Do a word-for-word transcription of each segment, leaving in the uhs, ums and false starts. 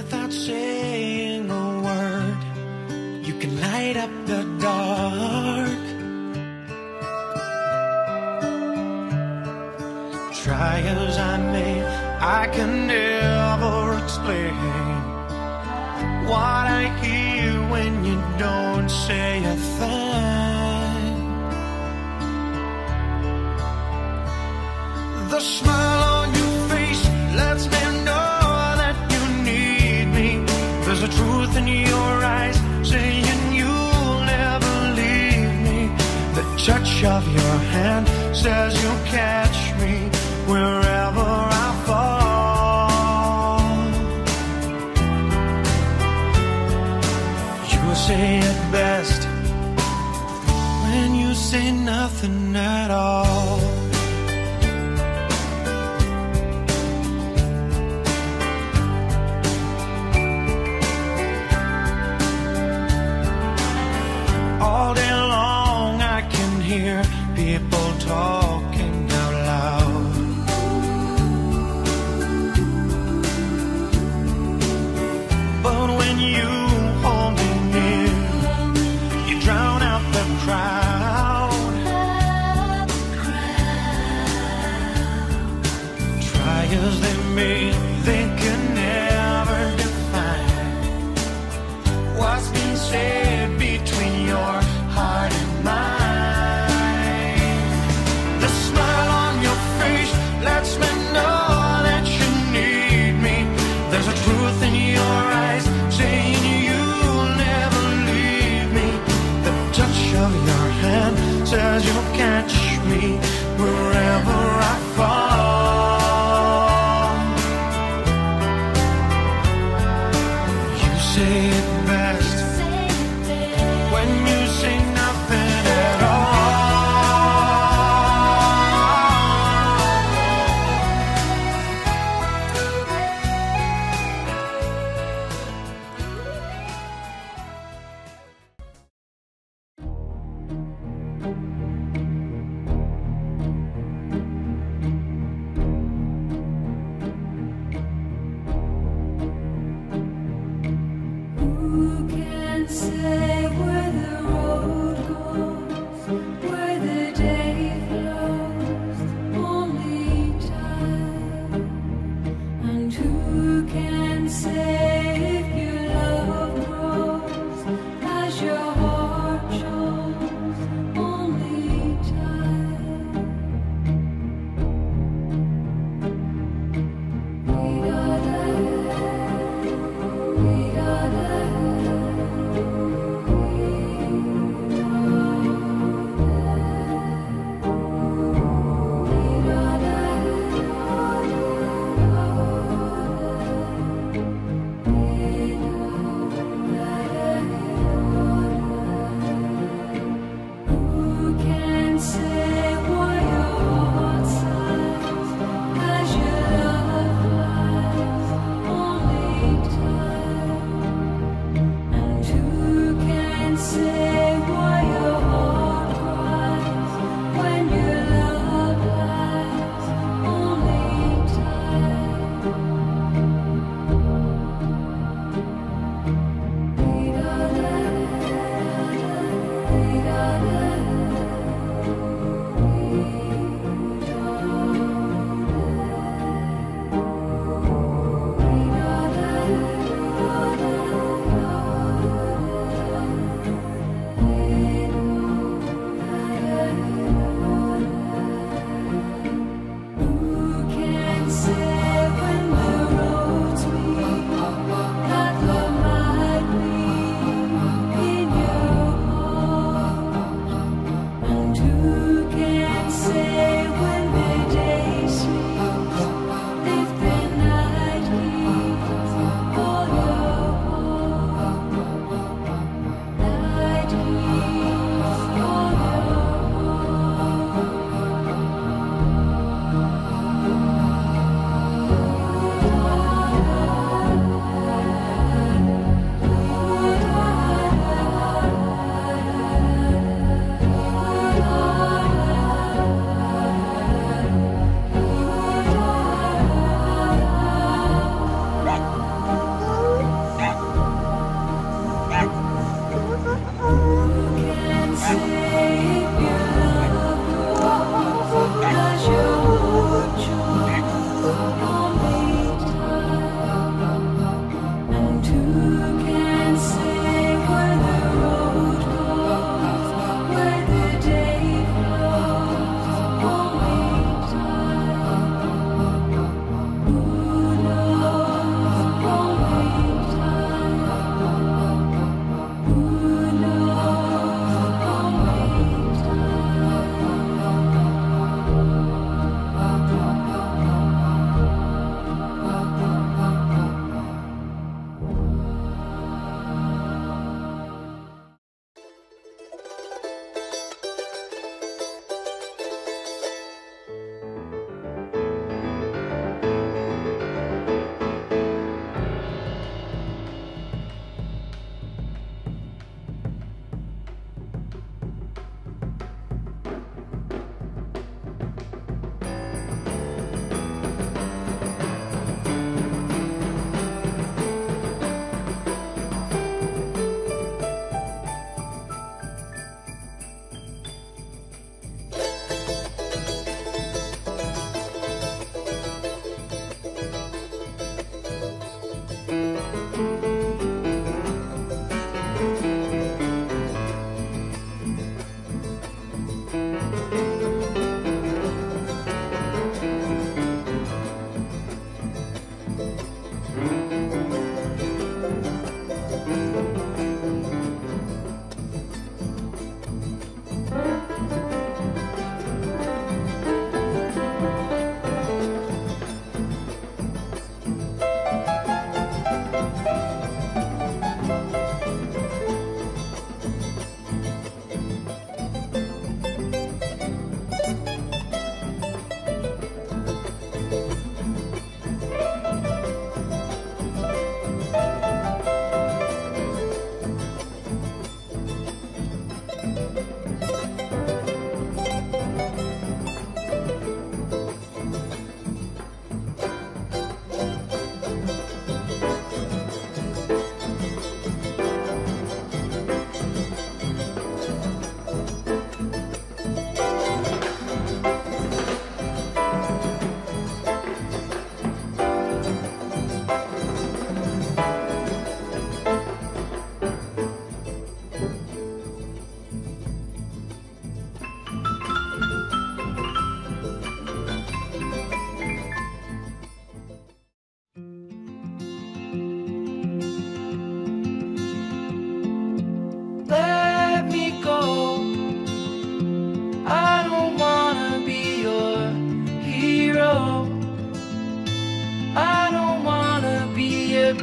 without saying a word. You can light up the dark. Try as I may, I can never explain what I hear when you don't say a thing. The smile on your face lets me know that you need me. There's a truth in your eyes saying you'll never leave me. The touch of your hand says you'll catch me wherever I fall. You say it best when you say nothing at all. All day long I can hear people talking out loud. But when you hold me near, you drown out the crowd. Try as they may, they can never define what's been said between your heart and mine. The smile on your face lets me know that you need me. There's a truth in your eyes saying you'll never leave me. The touch of your hand says you'll catch me wherever I fall. You say it best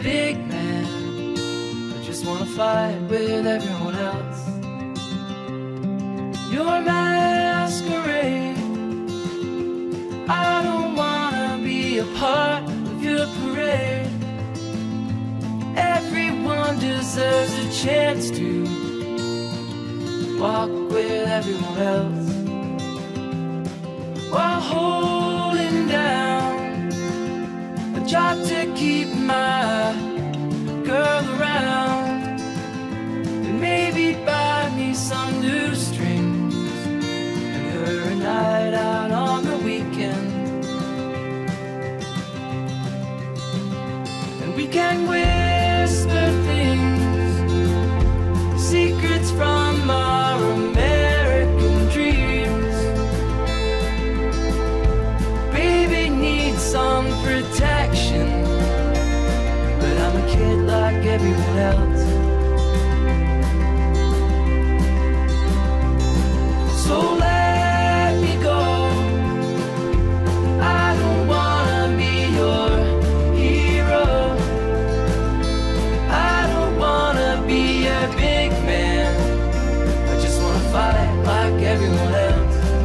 big man. I just wanna fight with everyone else. Your masquerade, I don't wanna be a part of your parade. Everyone deserves a chance to walk with everyone else, while holding down a job to keep my girl around, and maybe buy me some new strings and her a night out on the weekend. And we can whisper things, secrets from our American dreams. Baby needs some protection, but I'm a kid like everyone else. So let me go, I don't wanna be your hero. I don't wanna be a big man, I just wanna fight like everyone else.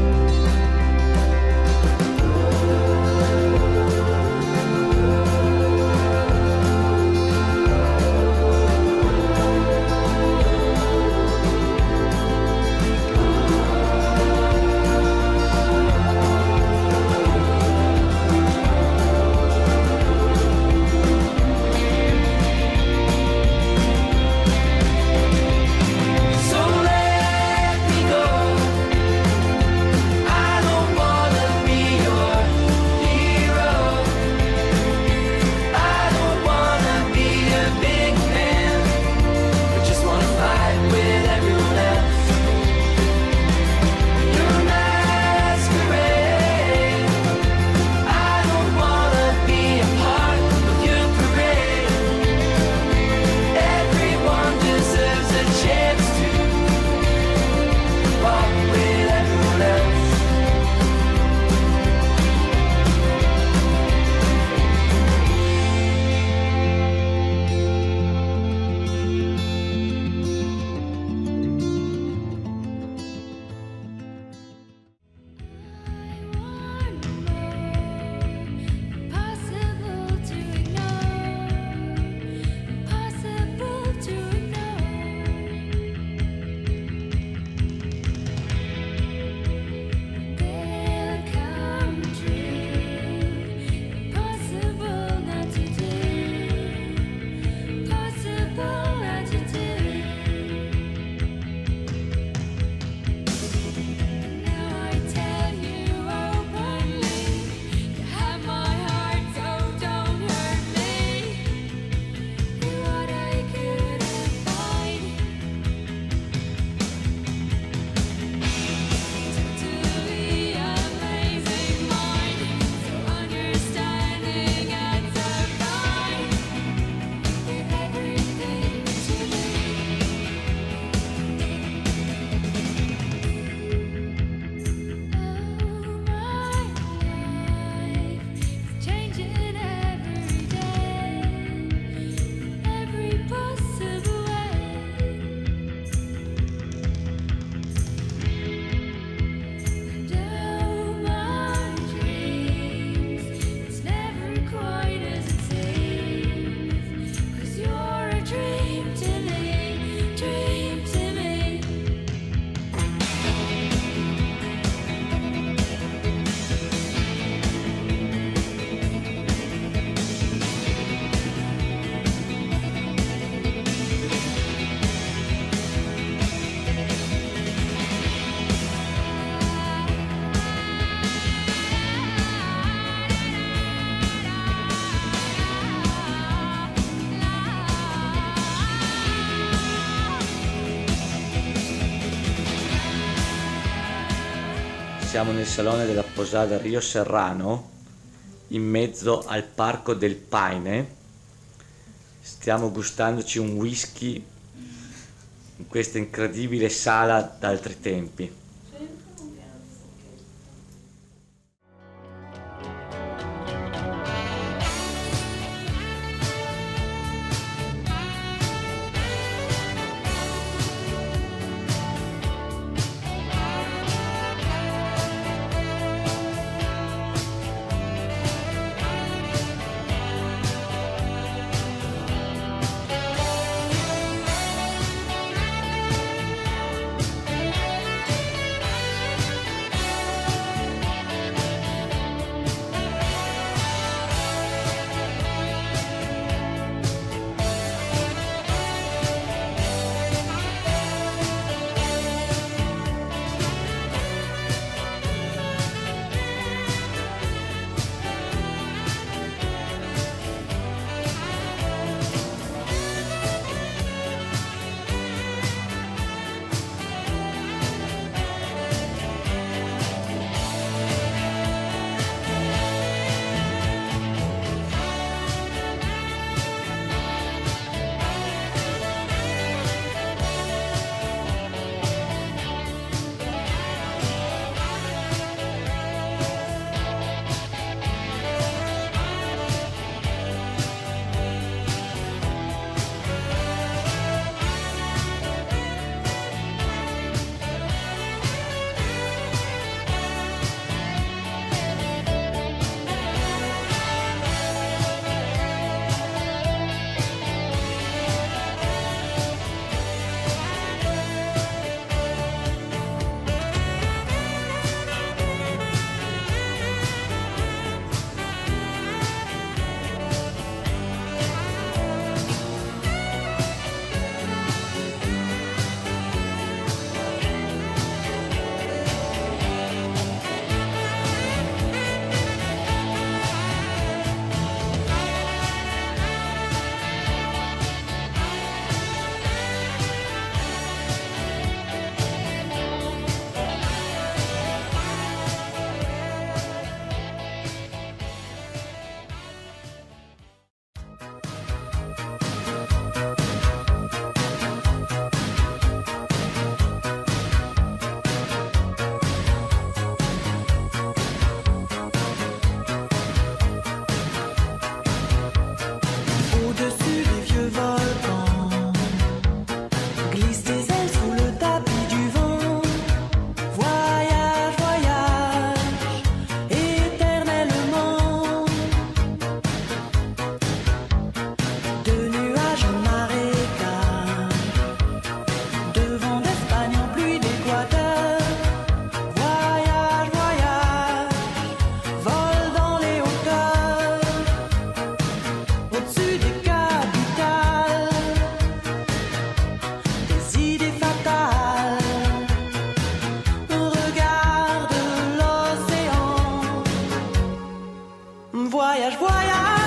Siamo nel salone della Posada Rio Serrano, in mezzo al Parco del Paine. Stiamo gustandoci un whisky in questa incredibile sala d'altri tempi. voyage, voyage.